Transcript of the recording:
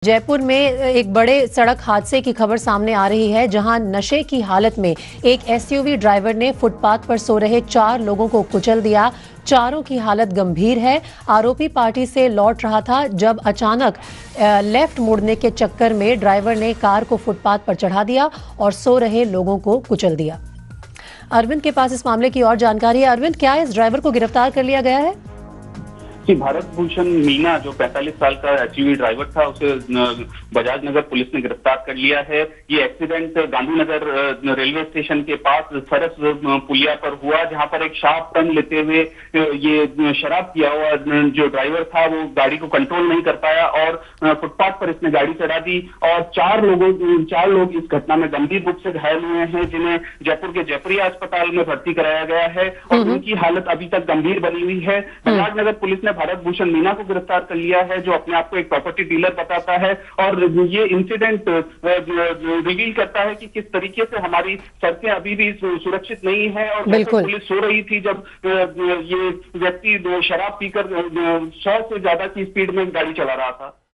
जयपुर में एक बड़े सड़क हादसे की खबर सामने आ रही है, जहां नशे की हालत में एक एसयूवी ड्राइवर ने फुटपाथ पर सो रहे 4 लोगों को कुचल दिया। चारों की हालत गंभीर है। आरोपी पार्टी से लौट रहा था जब अचानक लेफ्ट मुड़ने के चक्कर में ड्राइवर ने कार को फुटपाथ पर चढ़ा दिया और सो रहे लोगों को कुचल दिया। अरविंद के पास इस मामले की और जानकारी है। अरविंद, क्या इस ड्राइवर को गिरफ्तार कर लिया गया है? कि भारत भूषण मीना जो 45 साल का एसयूवी ड्राइवर था, उसे बजाज नगर पुलिस ने गिरफ्तार कर लिया है। ये एक्सीडेंट गांधीनगर रेलवे स्टेशन के पास सरस पुलिया पर हुआ, जहां पर एक शार्प टर्न लेते हुए ये शराब पिया हुआ जो ड्राइवर था वो गाड़ी को कंट्रोल नहीं कर पाया और फुटपाथ पर इसने गाड़ी चढ़ा दी और चार लोग इस घटना में गंभीर रूप से घायल हुए हैं, जिन्हें जयपुर के जयपुरिया अस्पताल में भर्ती कराया गया है और उनकी हालत अभी तक गंभीर बनी हुई है। बजाज नगर पुलिस ने भारत भूषण मीना को गिरफ्तार कर लिया है, जो अपने आप को एक प्रॉपर्टी डीलर बताता है और ये इंसिडेंट रिवील करता है कि किस तरीके से हमारी सड़कें अभी भी सुरक्षित नहीं है। और पुलिस सो रही थी जब ये व्यक्ति शराब पीकर 100 से ज्यादा की स्पीड में गाड़ी चला रहा था।